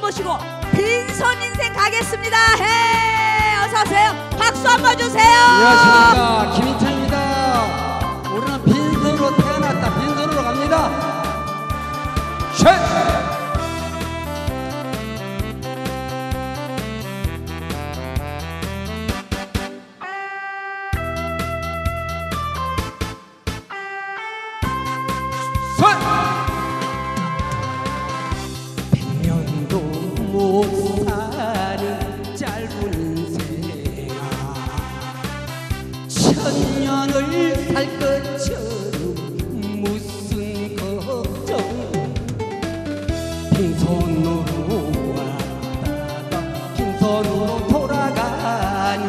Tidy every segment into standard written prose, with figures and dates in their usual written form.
모시고 빈손 인생 가겠습니다. 해 어서오세요. 박수 한번 주세요. 안녕하십니까, 김인철입니다. 우리는 빈손으로 태어났다. 빈손으로 갑니다. 쉐! 백년도 못 사는 짧은 생아, 천년을 살 것처럼 무슨 걱정. 빈손으로 왔다가 빈손으로 돌아가니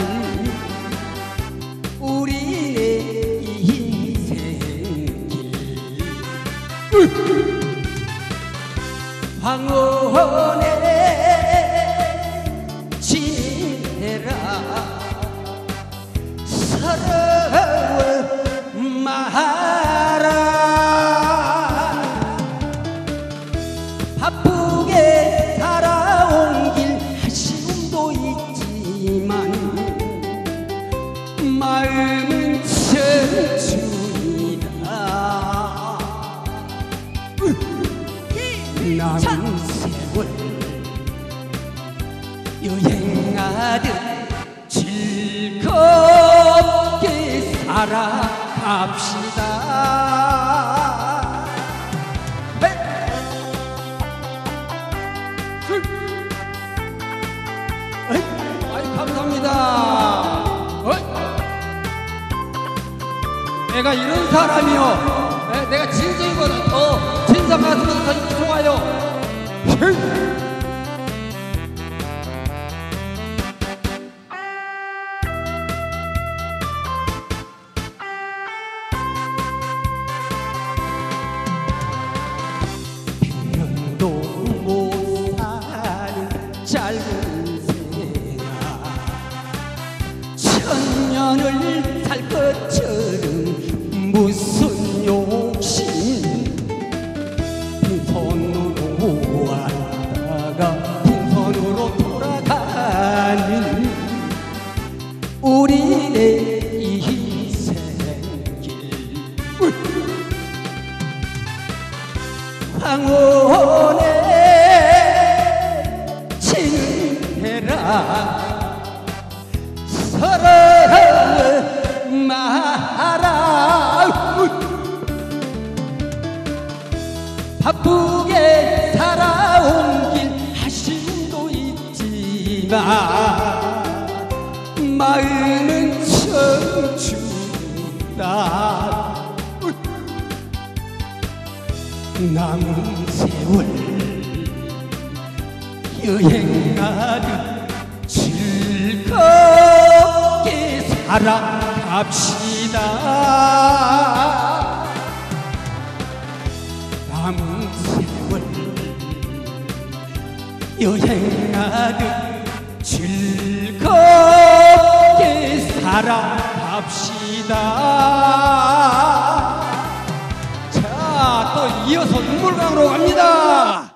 우리의 인생길 황혼에 지내라. 서러워 마라. 바쁘게 살아온 길 아쉬움도 있지만 마음은 청춘이다. 남은 세월 여행하듯 즐겁게 살아갑시다. 아이, 감사합니다. 내가 이런 사람이요, 내가 진정보다 더 진상 같으면 더 좋아요. 백년도 못 사는 짧은 생아, 천년을 살 것처럼 무슨 욕심. 빈손으로 왔다가 빈손으로 돌아가는 우리의 인생길 황혼에 지내라. 서러워 마라. 바쁘게 살아온 길 아쉬움도 있지만 마음은 청춘이다. 남은 세월 여행하듯 즐겁게 살아갑시다. 남은 세월 여행하듯 즐겁게 살아갑시다. 자, 또 이어서 눈물강으로 갑니다.